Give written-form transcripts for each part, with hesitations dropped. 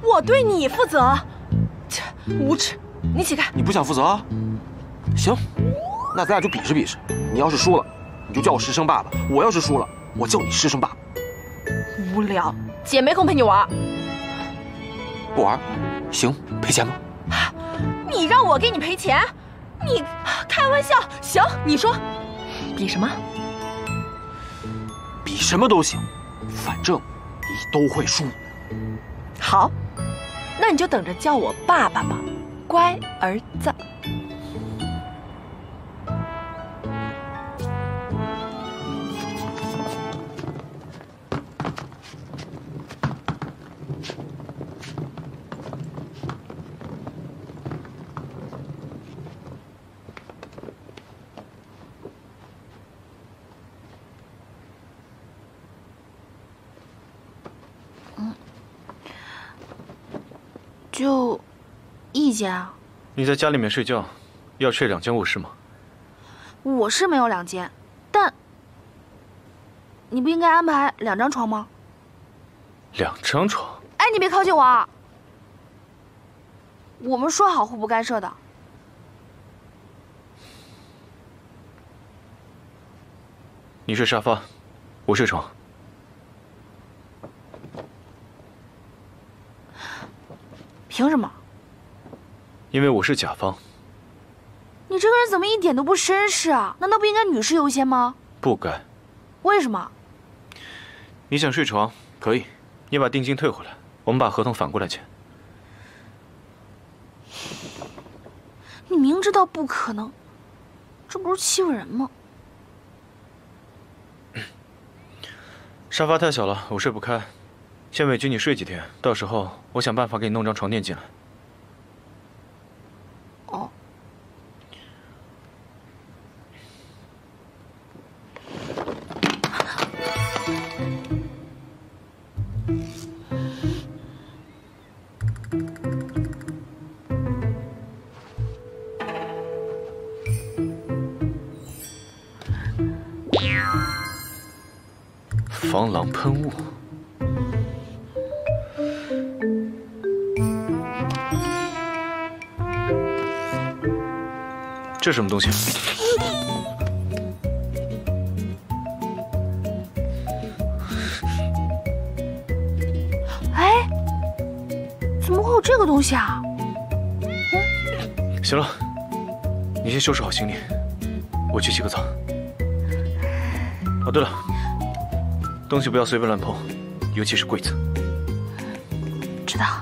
我对你负责。切，无耻！你起开！ 你不想负责啊？行，那咱俩就比试比试。你要是输了，你就叫我师生爸爸；我要是输了，我叫你师生爸爸。 无聊，姐没空陪你玩。 不玩，行，赔钱吧。 你让我给你赔钱？你开玩笑？行，你说，比什么？ 比什么都行，反正你都会输。 好，那你就等着叫我爸爸吧，乖儿子。就一间啊？ 你在家里面睡觉，要睡2间卧室吗？ 我是没有2间，但你不应该安排2张床吗 ？2张床？ 哎，你别靠近我啊！我们说好互不干涉的。 你睡沙发，我睡床。 凭什么？ 因为我是甲方。 你这个人怎么一点都不绅士啊？难道不应该女士优先吗？ 不该。 为什么？ 你想睡床可以，你把定金退回来，我们把合同反过来签。 你明知道不可能，这不是欺负人吗？ 沙发太小了，我睡不开。先委屈你睡几天，到时候我想办法给你弄张床垫进来。 哦。 防狼喷雾。这什么东西？ 哎，怎么会有这个东西啊？ 行了，你先收拾好行李，我去洗个澡。哦，对了，东西不要随便乱碰，尤其是柜子。 知道。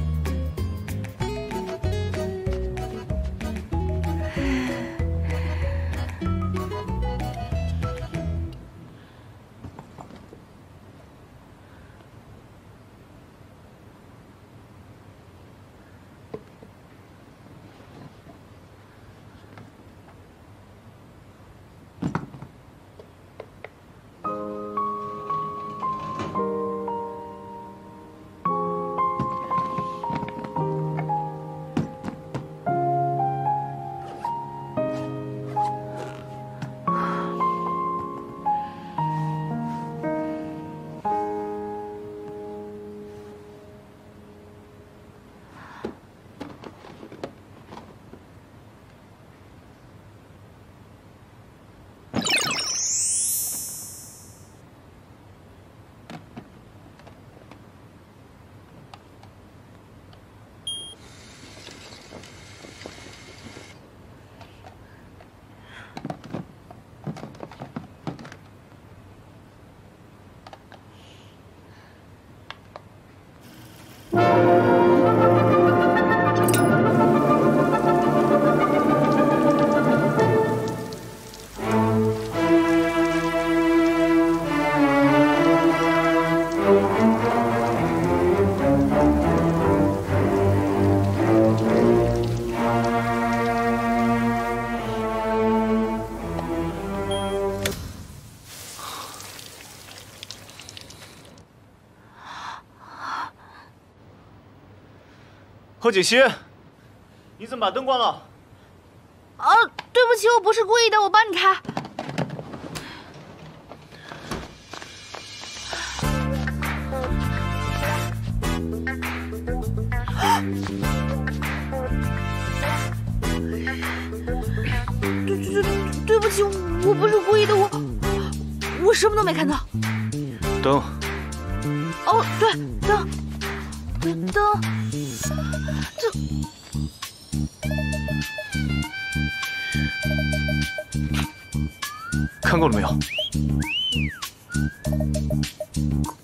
贺锦熙，你怎么把灯关了？ 啊，对不起，我不是故意的，我帮你开。 对不起，我不是故意的，我什么都没看到。 灯。 哦，对，灯，这。 看够了没有？